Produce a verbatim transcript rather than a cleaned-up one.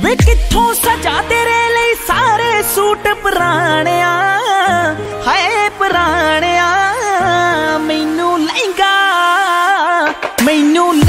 वे किथों सजा तेरे लिए सारे सूट पुराणिया, हाय पुराणिया। मैनू लहंगा मैनू